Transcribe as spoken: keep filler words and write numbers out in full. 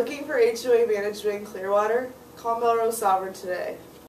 Looking for H O A management in Clearwater? Call Melrose-Sovereign today.